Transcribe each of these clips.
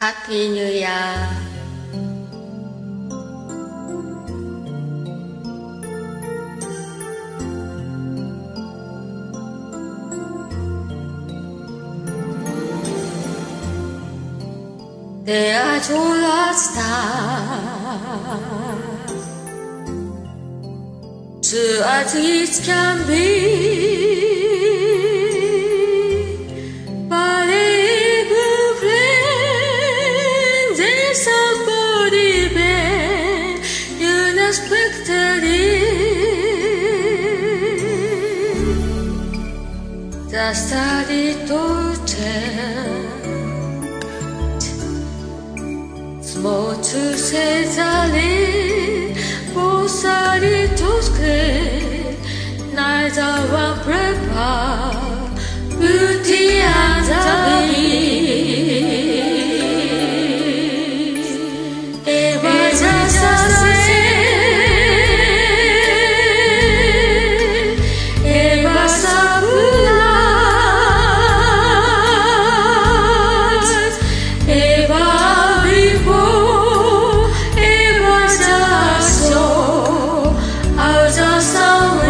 Happy New Year. They are solar stars, true as it can be. But even friends and somebody been unexpectedly. The study to tell. Small to say the least, both are little scared. Neither one prepared, beauty and the beast. It was just the same. It was a surprise. It was before. It was just so. I was just so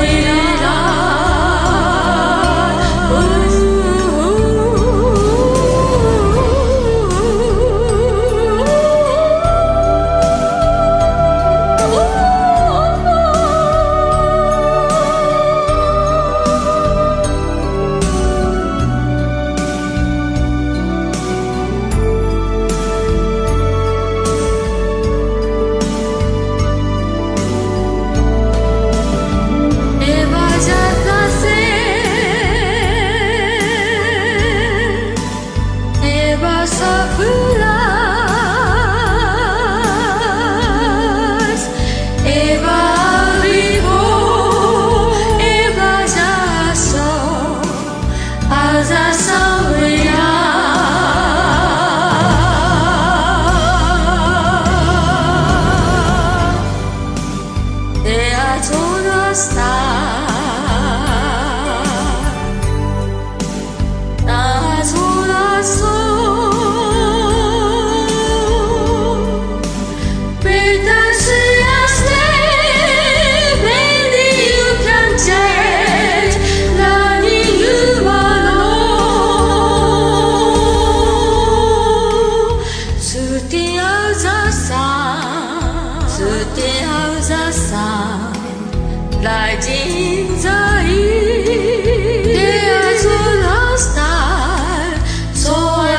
light in the east. They are so lost time, so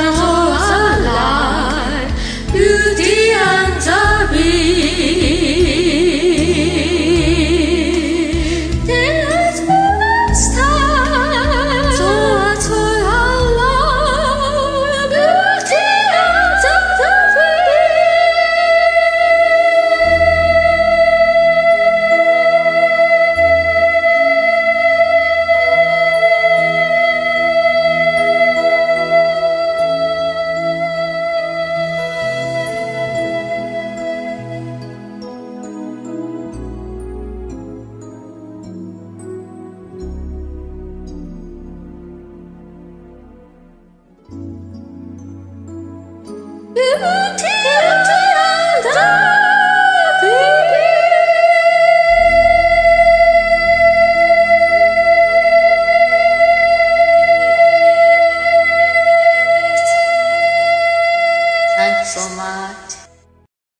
alive, beauty and the beast. They are so lost time, so alive, beauty and the beast. Thank you so much.